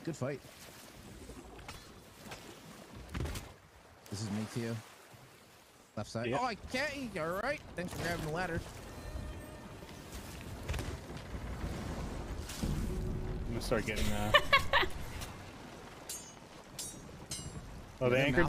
Good fight. This is me to you. Left side. Yep. Oh, I can't. All right. Thanks for grabbing the ladder. I'm gonna start getting oh, the Yeah, anchor